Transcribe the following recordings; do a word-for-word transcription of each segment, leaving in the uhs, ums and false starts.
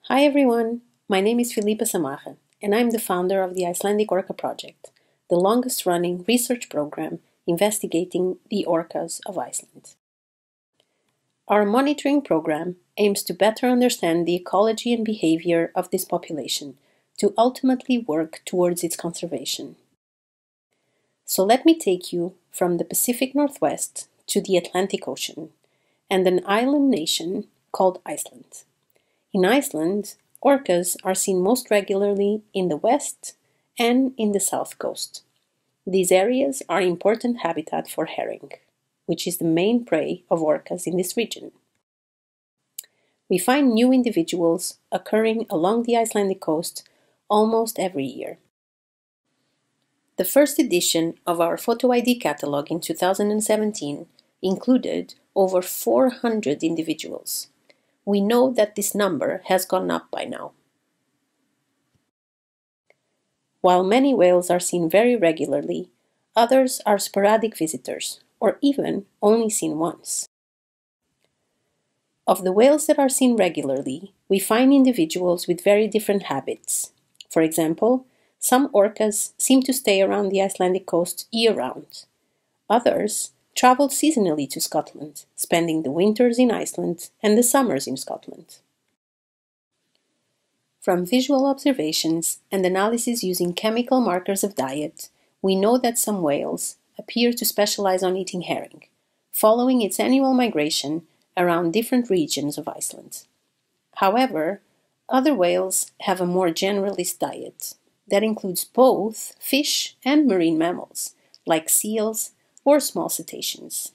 Hi everyone, my name is Filipa Samarra and I'm the founder of the Icelandic Orca Project, the longest running research program investigating the orcas of Iceland. Our monitoring program aims to better understand the ecology and behavior of this population to ultimately work towards its conservation. So let me take you from the Pacific Northwest to the Atlantic Ocean and an island nation called Iceland. In Iceland, orcas are seen most regularly in the west and in the south coast. These areas are important habitat for herring, which is the main prey of orcas in this region. We find new individuals occurring along the Icelandic coast almost every year. The first edition of our Photo I D catalog in two thousand seventeen included over four hundred individuals. We know that this number has gone up by now. While many whales are seen very regularly, others are sporadic visitors, or even only seen once. Of the whales that are seen regularly, we find individuals with very different habits. For example, some orcas seem to stay around the Icelandic coast year-round. Others travel seasonally to Scotland, spending the winters in Iceland and the summers in Scotland. From visual observations and analysis using chemical markers of diet, we know that some whales appear to specialize on eating herring, following its annual migration around different regions of Iceland. However, other whales have a more generalist diet that includes both fish and marine mammals, like seals or small cetaceans.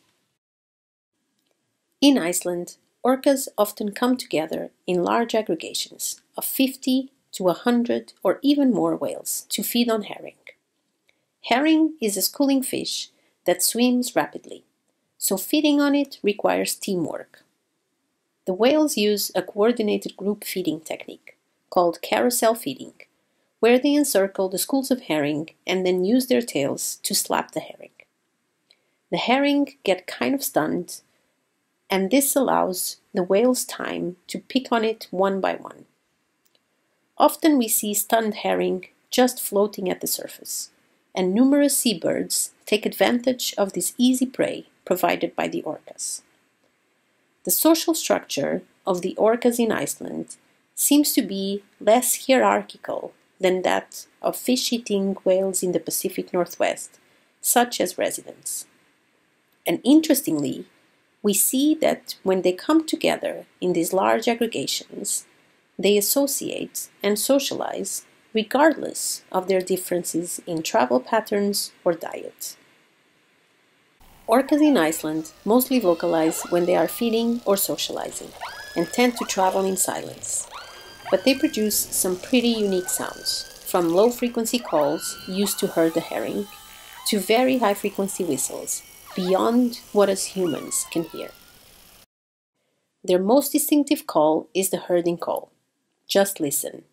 In Iceland, orcas often come together in large aggregations of fifty to one hundred or even more whales to feed on herring. Herring is a schooling fish that swims rapidly, so feeding on it requires teamwork. The whales use a coordinated group feeding technique called carousel feeding, where they encircle the schools of herring and then use their tails to slap the herring. The herring get kind of stunned, and this allows the whales time to pick on it one by one. Often we see stunned herring just floating at the surface, and numerous seabirds take advantage of this easy prey provided by the orcas. The social structure of the orcas in Iceland seems to be less hierarchical than that of fish-eating whales in the Pacific Northwest, such as residents. And interestingly, we see that when they come together in these large aggregations, they associate and socialize regardless of their differences in travel patterns or diet. Orcas in Iceland mostly vocalize when they are feeding or socializing and tend to travel in silence. But they produce some pretty unique sounds, from low-frequency calls used to herd the herring to very high-frequency whistles, beyond what us humans can hear. Their most distinctive call is the herding call. Just listen.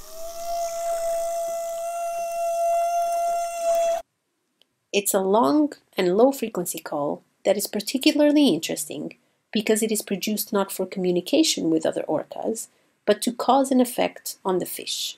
It's a long and low-frequency call that is particularly interesting because it is produced not for communication with other orcas, but to cause an effect on the fish.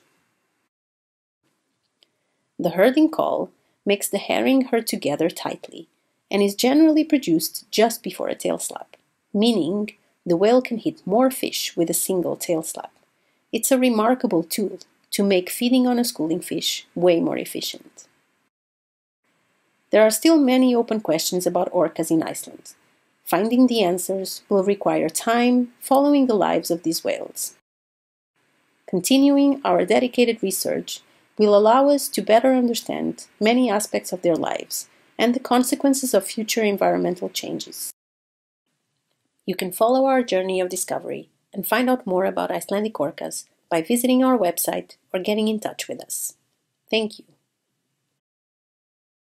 The herding call makes the herring herd together tightly and is generally produced just before a tail slap, meaning the whale can hit more fish with a single tail slap. It's a remarkable tool to make feeding on a schooling fish way more efficient. There are still many open questions about orcas in Iceland. Finding the answers will require time following the lives of these whales. Continuing our dedicated research will allow us to better understand many aspects of their lives and the consequences of future environmental changes. You can follow our journey of discovery and find out more about Icelandic orcas by visiting our website or getting in touch with us. Thank you.